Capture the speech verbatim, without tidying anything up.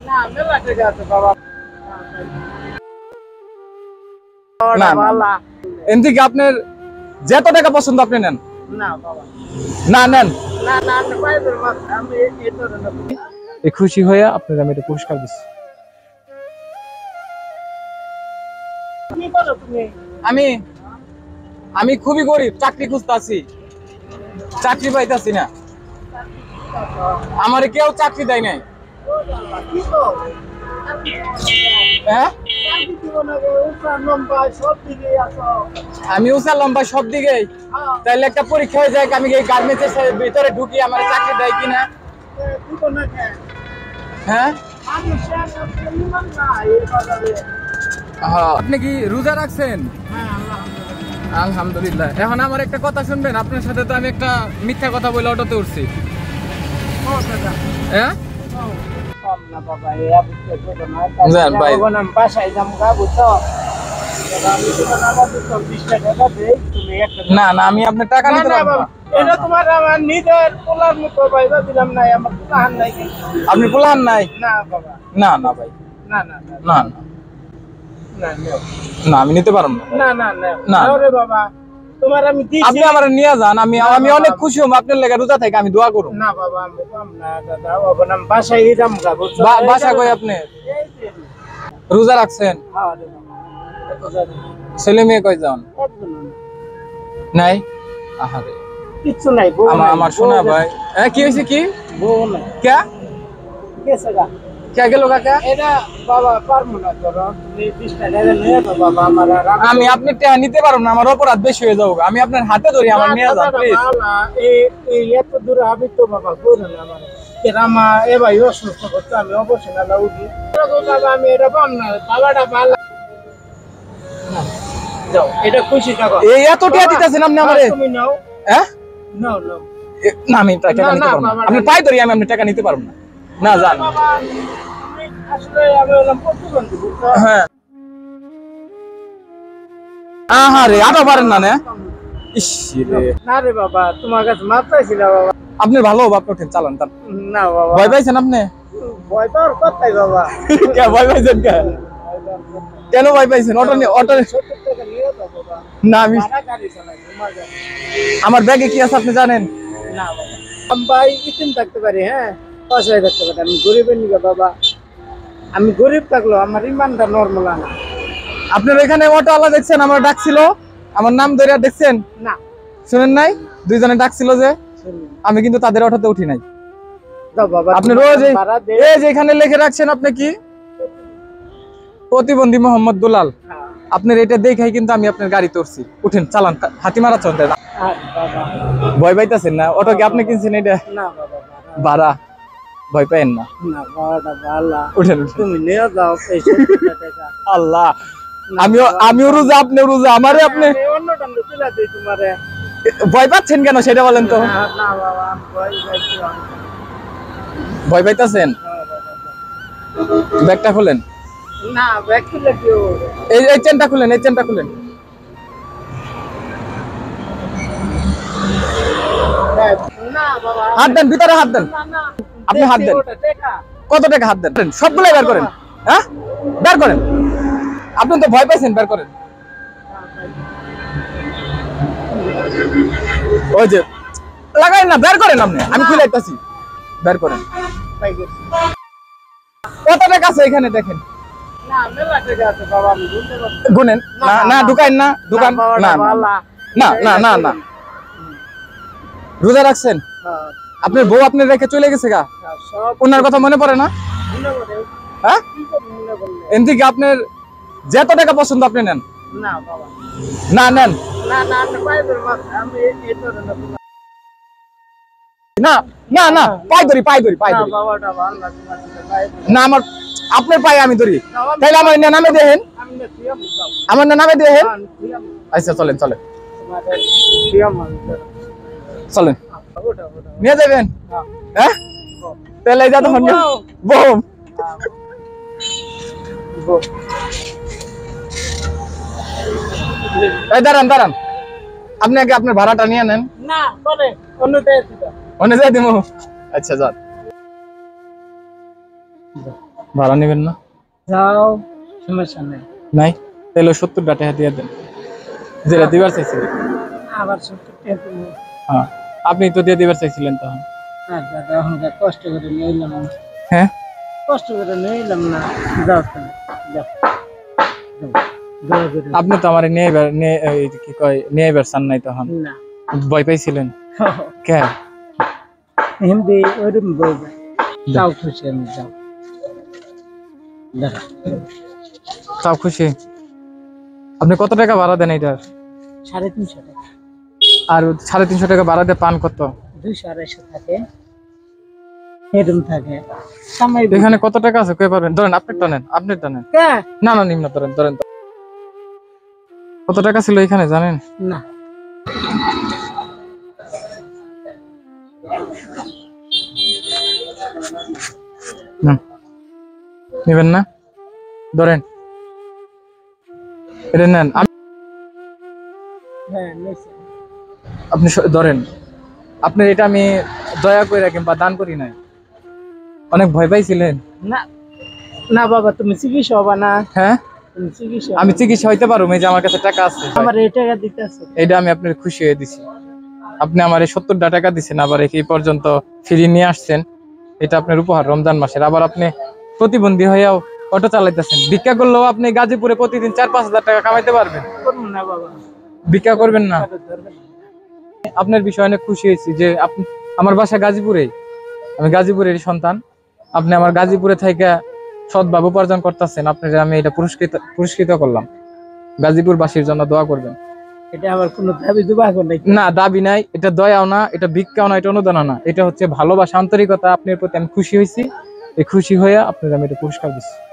না মেলা টাকা আছে বাবা। না এমনি কি আপনার যত টাকা পছন্দ আপনি নেন? না বাবা না নেন না না আমি পাইবো না, আমি এই ধরে না। এই খুশি হয়ে আপনাকে আমি একটা পুরস্কার দিচ্ছি। কি করো তুমি? আমি আমি খুবই গরিব, চাকরি খুঁজতেছি, চাকরি পাইতাছি না, আমারে কেউ চাকরি দেয় নাই। কি তো হ্যাঁ চাকরি দিব না গো, উচ্চার লম্বা সব দিকে আছো। আমি উঁচা লম্বা সব দিকেই, তাইলে একটা পরীক্ষা হয়ে যায় আমি এই গার্মেন্টসের ভিতরে ঢুকি আমার চাকরি দেয় কিনা। দিব না কেন? হ্যাঁ আমি শেয়ার করতে নিলাম না এই বাজারে। হ্যাঁ আপনি কি রোজা রাখছেন? হ্যাঁ আলহামদুলিল্লাহ। আলহামদুলিল্লাহ। এখন আমার একটা কথা শুনবেন, আপনার সাথে তো আমি একটা মিথ্যা কথা বলে অটোতে উঠছি। ও দাদা হ্যাঁ কম না বাবা, এই আবিষ্কার করবো না। যান ভাই। আমি বাসায় যাম গা, বুঝছো? আমি তোমার আমার দুশো বিশ টাকা দেই, তুমি একটা না না আমি আপনার টাকা নিতে না পারবো বাবা, না। এটা তোমার আমার নিজের পোলার মতো পাইবা দিলাম নাই, আমার পোলাহান নাই কিন্তু। আপনি পোলান নাই? না বাবা না না ভাই, না না না না না না নেও। না আমি নিতে পারবো না। না না না না। নাও রে বাবা, তোমার আমি দিছি। আপনি আমার নিয়ে যান, আমি আমি অনেক খুশি হব আপনার লেগে রোজা থেকে, আমি দোয়া করব। না বাবা আমি পাম না দাদা, ওখানে আমি বাসায় যাম গা, বুঝছো? বা- বাসা কই আপনি? এই যে, রোজা রাখছেন? হ্যাঁ রে বাবা, রোজা দিছি। ছেলে মেয়ে কই যান? একদম না। নাই? আহারে কিচ্ছু নাই, বউ আমার নাই, আমার বউ শোনা গেছে। ভাই। হ্যাঁ কি হয়েছে কি? বউ নাই, কে গেছে গা। কে গেল কাকা? এটা বাবা পারবো না, ধরো তুমি বিশ টাকা নিয়ে যাও বাবা, আমার আর আমি- আমি আপনি টাকা নিতে পারবো না, আমার অপরাধ বেশি হয়ে যাবে। আমি আপনার হাতে ধরি, আমার নিয়ে যান দাদা, প্লিজ। বাবা, এই- এই এত দূরে আমি তো বাবা করো না আমার। এর আমা এ ভাই অসুস্থ করছে, আমি অবশ্যই না উঠি। দাদা আমি এটা পাম না, বাবাটা ভালো। না, যাও, এটা খুশি থাকো। এই এত টাকা দিতেছেন আপনি আমারে? তুমি নাও, হ্যাঁ নাও নাও। এ, না আমি টাকা না, নিতে না, পারবো না। বাবা, আপনি না। পাই ধরি, আমি আপনার টাকা নিতে পারবো না। না যান। বাবা, আমি আসলে আমি হলাম প্রতিবন্ধী, বুঝছো? হ্যাঁ আহারে আরো পারেন না? না ইস রে, না রে বাবা, তোমার কাছে মাপ চাইছিল বাবা। আপনি ভালো বাপ ওঠেন, চালান চালান। না বাবা, ভয় পাইছেন আপনি? ভয় পাওয়ার কথাই বাবা। কে ভয় পাইছেন? কে কেন ভয় পাইছেন? অটো নিয়ে অটো সত্তর টাকা নিয়ে যাও বাবা। না আমি ভাড়া গাড়ি চালাই, তোমার গাড়ি। আমার ব্যাগে কি আছে আপনি জানেন? না বাবা, আমি ভাই ইতিম থাকতে পারি, হ্যাঁ পয়সায় থাকতে পারি, আমি গরিবের নিকে বাবা। আমি গরিব থাকলো আমার ইমানটা নর্মাল আনা। আপনার এখানে অটোওয়ালা দেখছেন আমার ডাকছিল, আমার নাম ধরে দেখছেন? না শুনেন নাই? দুইজনে ডাকছিল যে, শুনি। আমি কিন্তু তাদের অটোতে উঠি নাই। দাও বাবা, আপনি তোমার রোজ এই- ভাড়া দে। এই যে এখানে লিখে রাখছেন আপনি কি প্রতিবন্ধী মোহাম্মদ দুলাল, হ্যাঁ, আপনার এটা দেখাই কিন্তু আমি আপনার গাড়িতে উঠছি। উঠেন চালান, হাতি মারা চলতে। আর বাবা ভয় পাইতেছেন না? অটো কি আপনি কিনছেন? এটা না বাবা, ভাড়া- ভাড়া, ভয় পাইেন না। না ভাড়াটা ভালো। উঠেন উঠেন। তুমি নিয়ে যাও এই সত্তর টাকা। আল্লাহ, আমিও আমিও রোজা, আপনিও রোজা, আমারে আপনি আমি অন্যটা তুলে দিই তোমারে। ভয় পাচ্ছেন কেন সেটা বলেন তো? না না বাবা, আমি ভয় পাইছি অনেক। ভয় পাইতেছেন? হ্যাঁ বাবা। ব্যাগটা খুলেন, না ব্যাগ খুলে কি হবে? এই এই চেনটা খুলেন, এই চেনটা খুলেন। না বাবা, হাত দেন, ভিতরে হাত দেন। না না আপনি হাত দেন। ওটা টাকা। কত টাকা হাত দেন? সবগুলাই বের করেন। হ্যাঁ বের করেন। আপনি তো ভয় পাইছেন, বের করেন। ওই যে লাগাই না, বের করেন আপনি, আমি খুলে দিতেছি, বের করেন। পাই গেছি। কত টাকা আছে এখানে দেখেন, না মেলা টাকা আছে বাবা, আমি গুনতে পারছি গুনেন। না না ঢুকাইন না, দোকান না বাবা, না না, না না। না না না না। রোজা রাখছেন? হ্যাঁ, আপনার বউ আপনার রেখে চলে গেছে গা, হ্যাঁ, সব ওনার কথা মনে পড়ে না? মনে করে। হ্যাঁ কি করে মনে করলে? এমনি কি আপনার যত টাকা পছন্দ আপনি নেন? না বাবা, না নেন না না আমি পাইবো না, আমি এই- এই ধরে না তোমার। না না না, পাই ধরি পাই ধরি পাই না ধরি। বাবাটা ভালো লাগে, তোমার সাথে পাইবো না। না আমার আপনার পায়ে আমি ধরি, না, আমি- তাইলে আমার না নামে দেখেন, আমি না থিয়াম যাও। আমার না নামে দেখেন। না, আমি থিয়াম। আচ্ছা চলেন চলেন তোমারে থিয়াম আমি ধরো। চলেন, আচ্ছা, ওটা, ওটা। নিয়ে যাবেন। হ্যাঁ, হ্যাঁ বউ। তাহলে এই যা তখন বউ। বউ হ্যাঁ, বউ। এই দাঁড়ান দাঁড়ান, আপনি আগে আপনার ভাড়াটা নিয়ে নেন, না পরে অন্য দেশ দিবা। অন্য যাই দিব। আচ্ছা যান, ভাড়া নেবেন না? যাও, সমস্যা নেই। নাই, তাহলে সত্তর টাকা দিয়ে দেন, যেটা দিবার চাইছিলেন। আবার সত্তর টাকা তুমি। হ্যাঁ, আপনি তো দিয়ে দিবার চাইছিলেন তখন। আর দাদা আমাকে কষ্ট করে নিলাম না, হ্যাঁ, কষ্ট করে নিলাম না। যাও তুমি, যাও, যাও, দয়া করে। আপনি তো আমার নিয়ে এবার নিয়ে এই কি কয় নিয়ে এবার চান নাই তখন, না ভয় পাইছিলেন কে? হিন্দি ওরকম বলবে। যাও, খুশি আমি, যাও। দাঁড়া, তাও খুশি। আপনি কত টাকা ভাড়া দেন এটার? সাড়ে তিনশো টাকা, আর সাড়ে তিনশো টাকা ভাড়া দিয়ে পান কত? দুইশো আড়াইশো থাকে, এরকম থাকে। সময় এখানে কত টাকা আছে কই পারবেন? ধরেন আপনি টানেন, আপনি টানেন। কে? না না, নিম্ন ধরেন, ধরেন। কত টাকা ছিল এখানে জানেন? না, না নেবেন না, ধরেন এটা নেন। আমি- হ্যাঁ নিছি। আপনি স- ধরেন, আপনার এটা আমি দয়া করে কিংবা দান করি নাই। অনেক ভয় পাইছিলেন? না না বাবা, তুমি চিকিৎসা হবা না, হ্যাঁ, তুমি চিকিৎসা আমি চিকিৎসা হইতে পারবো, এই যে আমার কাছে টাকা আছে। আমার এই টাকা দিতেছে। এটা আমি আপনার খুশি হয়ে দিছি। আপনি আমার এই সত্তর টাকা দিচ্ছেন, আবার এই পর্যন্ত ফিরিয়ে নিয়ে আসছেন, এটা আপনার উপহার রমজান মাসের। আবার আপনি প্রতিবন্ধী হয়েও অটো চালাইতেছেন, ভিক্ষা করলেও আপনি গাজীপুরে প্রতিদিন চার পাঁচ হাজার টাকা কামাইতে পারবেন। করবো না বাবা, ভিক্ষা করবেন না? ধরবে না। আপনার বিষয়ে অনেক খুশি হয়েছি যে আপনি, আমার বাসা গাজীপুরে, আমি গাজীপুরের সন্তান। আপনি আমার গাজীপুরে থেকে সৎভাবে উপার্জন করতেছেন, আপনার আমি এটা পুরস্কৃত পুরস্কৃত করলাম। গাজীপুরবাসীর জন্য দোয়া করবেন। এটা আমার কোনো দাবি দুবা নাই। না, দাবি নাই, এটা দয়াও না, এটা ভিক্ষাও না, এটা অনুদানও না, এটা হচ্ছে ভালোবাসা, আন্তরিকতা। আপনার প্রতি আমি খুশি হয়েছি, এই খুশি হয়ে আপনার আমি এটা পুরস্কার দিচ্ছি।